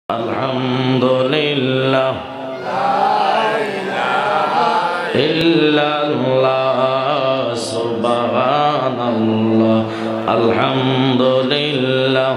আলহামদুলিল্লাহ ইল্লাল্লাহ সুবহানাল্লাহ আলহামদুলিল্লাহ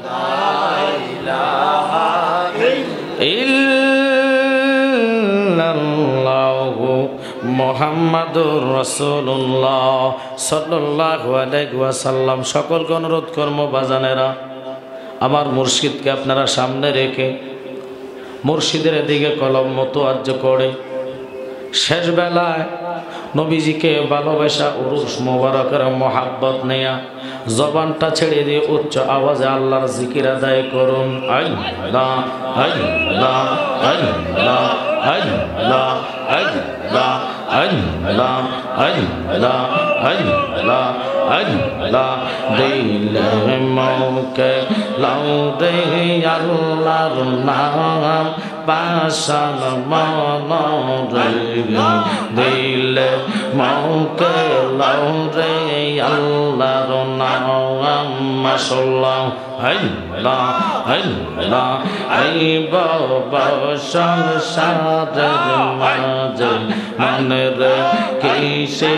ইল্লাল্লাহু মুহাম্মাদুর রাসূলুল্লাহ সাল্লাল্লাহু আলাইহি ওয়াসাল্লাম। সকলকে অনুরোধ করব বাজানেরা, আমার মুর্শিদকে আপনারা সামনে রেখে মুর্শিদের দিকে কলম মোতাওয়াজ্জো করে শেষ বেলায় নবীজিকে ভালোবাসা উরুস মোবারকের মহাব্বত নেয়া জবানটা ছেড়ে দিয়ে উচ্চ আওয়াজে আল্লাহর জিকির আদায় করুন। আল্লাহ আল্লাহ আল্লাহ আল্লাহ আল্লাহ আল্লাহ আল্লাহ আল্লাহ আল্লাহ দিলে মৌকে লাউ রে আল্লাহর নাম পাশান মনরে দিলে মৌকে লাউ রে আল্লাহর নাম মাশাআল্লাহ আল্লাহ আল্লাহ এই বাবা সংসারের মাঝে মনের কিসে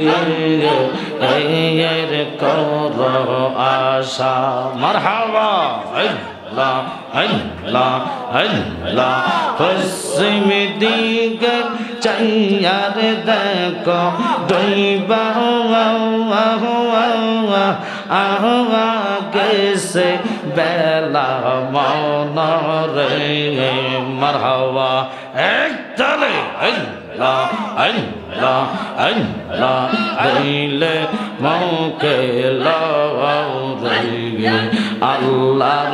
এর কর আশা মারহাবা আল্লাহ আল্লাহ আল্লাহ পশ্চিম দিকে চাইয়ার দেখো দইবা গেছে বেলা মনরে মারহাবা একতালে আল্লাহ আল্লাহ আল্লাহ দিলে মৌকে লাউ রে আল্লাহর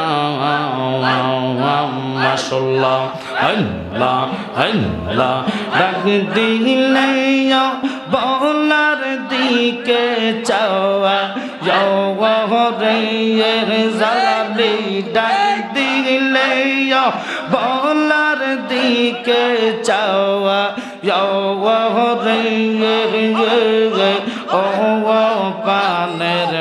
নাম মাশাআল্লাহ আল্লাহ আল্লাহ ডাক দিলে বলার দিকে চাওয়া রে জালালি ডাক দিলে বলার দিকে চাওয়া রে ও পানের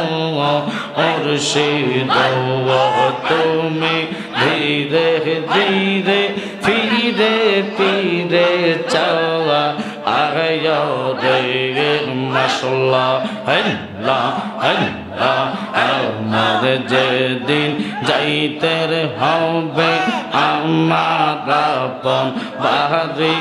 মুর্শিদ তুমি ধীরে ধীরে ফিরে ফিরে চাওয়া আয় রে মাশাআল্লাহ আল্লাহ আল্লাহ আমার যেদিন যাইতে হবে আমার আপন বাড়ি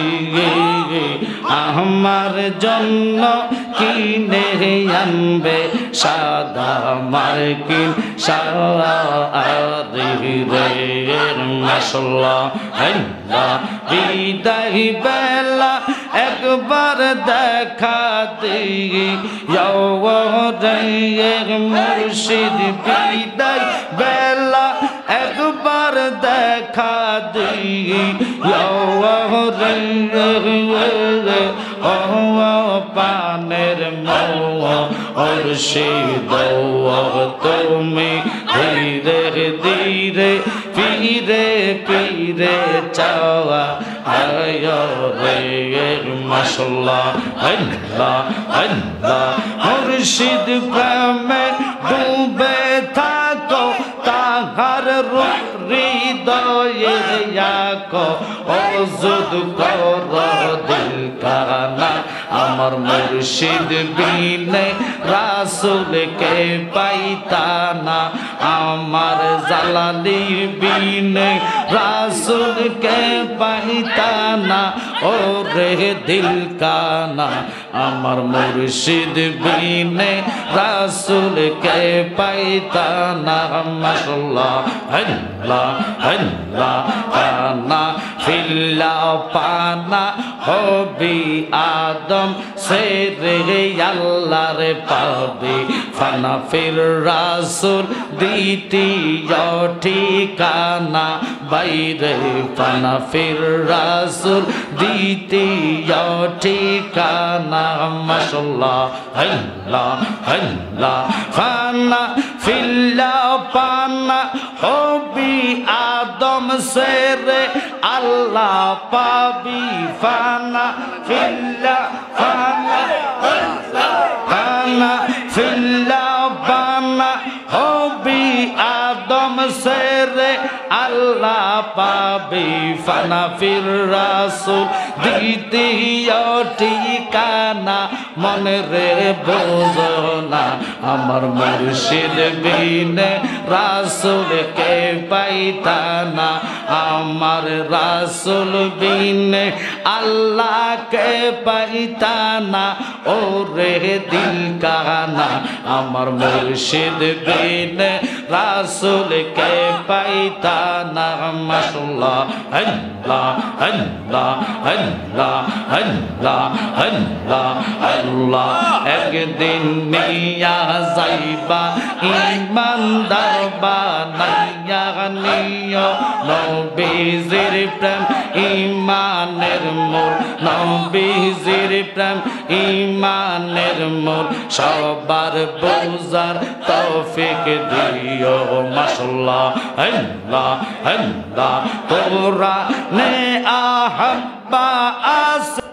আমার জন্য কিনে আনবে সাদা মার্কিন শাড়ি রে মাশাআল্লাহ আল্লাহ বিদায় বেলা একবার দেখা দিই রে মুর্শিদ বিদায় বেলা একবার দেখা দিই রে ও পানের মুর্শিদ তুমি ধীরে ধীরে ফিরে ফিরে চাওয়া আয় রে মাশাআল্লাহ আল্লাহ আল্লাহ মুর্শিদ প্রেমে ডুবে থাকো তাহার হৃদয়ে রাখো ওজুদ করো দিল কানা আমার মুর্শিদ বিনে রাসূলকে পাইতানা আমার জালালি বিনে রাসূলকে পাইতানা ও রে দিল কানা আমার মুর্শিদ বিনে রাসূলকে পাইতানা মাশাআল্লাহ আল্লাহ আল্লাহ পানা ফিল্লা পানা হবি আদম সে রে আল্লাহর পাবি ফানা ফির রাসূল দ্বিতীয় ঠিকানা বাইরে ফানা ফির রাসূল দ্বিতীয় ঠিকানা মাশাআল্লাহ আল্লাহ আল্লাহ ফানা ফিল্লা পানা হবি আদম সে রে আল্লাহ পাবি ফানা ফিল্লা ফানা ফানা ফিল্লা বানা হবি আদম সে রে আল্লাহ পাবে ফানাফির রাসূল দ্বিতীয় ঠিকানা মনে রে বোঝো না আমার মুর্শিদ বিনে রাসূলকে পাইতানা আমার রাসূল বিনে আল্লাহকে পাইতানা ও রে দিল কানা আমার মুর্শিদ বিনে রাসূলকে পাইতানা মাশাআল্লাহ আল্লাহ আল্লাহ আল্লাহ আল্লাহ আল্লাহ আল্লাহ একদিন নিয়া যাইবা ইমানদার বানাইয়া নিও নবীজির প্রেম ইমানের মূল নবীজির প্রেম ইমানের মূল সবার বুঝার তৌফিক দিও মাশাআল্লাহ আল্লাহ আল্লাহ কোরআনে আহাব্বা আস